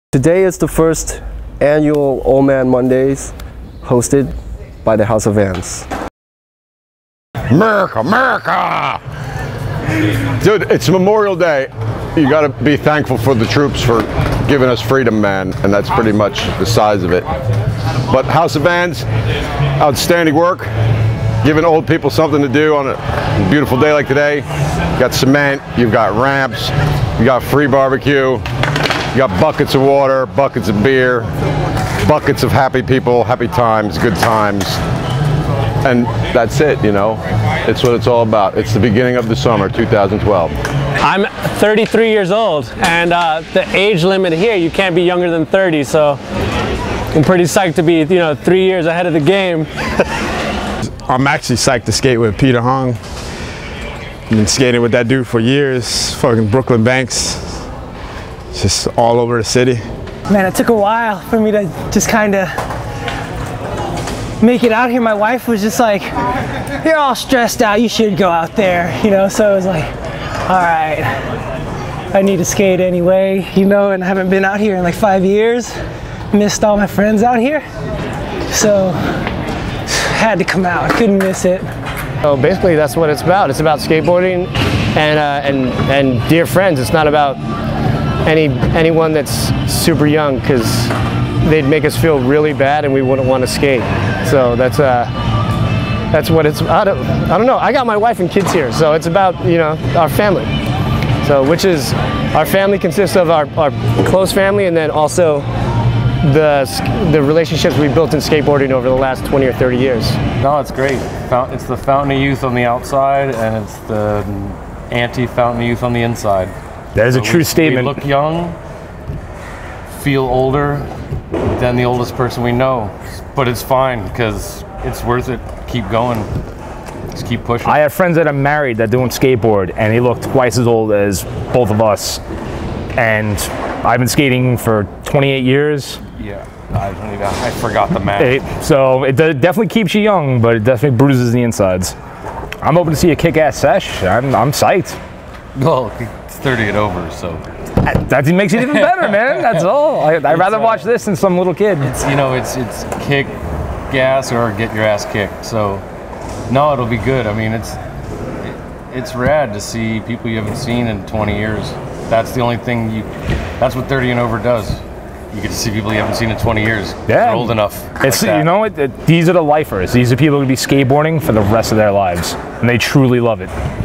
Today is the first annual Old Man Mondays hosted by the House of Vans. America, America! Dude, it's Memorial Day. You gotta be thankful for the troops for giving us freedom, man, and that's pretty much the size of it. But House of Vans, outstanding work, giving old people something to do on a beautiful day like today. You got cement, you've got ramps, you got free barbecue, you got buckets of water, buckets of beer, buckets of happy people, happy times, good times. And that's it, you know. It's what it's all about. It's the beginning of the summer, 2012. I'm 33 years old, and the age limit here, you can't be younger than 30, so I'm pretty psyched to be, 3 years ahead of the game. I'm actually psyched to skate with Peter Hong. I've been skating with that dude for years, fucking Brooklyn Banks. Just all over the city. Man, it took a while for me to just kind of make it out here. My wife was just like, you're all stressed out, you should go out there, so I was like, all right, I need to skate anyway, and I haven't been out here in like 5 years, missed all my friends out here, so had to come out, couldn't miss it. So basically that's what it's about. It's about skateboarding and dear friends. It's not about anyone that's super young, because they'd make us feel really bad and we wouldn't want to skate. So that's what it's. I don't know. I got my wife and kids here, so it's about our family. So our family consists of our close family, and then also the relationships we built in skateboarding over the last 20 or 30 years. No, it's great. It's the fountain of youth on the outside, and it's the anti-fountain of youth on the inside. That is a true statement. We look young, feel older than the oldest person we know, but it's fine because it's worth it. Keep going. Just keep pushing. I have friends that are married that don't skateboard, and they look twice as old as both of us. And I've been skating for 28 years. Yeah, I forgot the math. So it definitely keeps you young, but it definitely bruises the insides. I'm hoping to see a kick-ass sesh. I'm psyched. Well, it's 30 and over, so. That makes it even better, man. That's all. I'd rather watch this than some little kid. It's it's kick, gas, or get your ass kicked. So, no, it'll be good. I mean, it's rad to see people you haven't seen in 20 years. That's the only thing that's what 30 and over does. You get to see people you haven't seen in 20 years. Yeah. They're old enough. It's these are the lifers. These are people who be skateboarding for the rest of their lives, and they truly love it.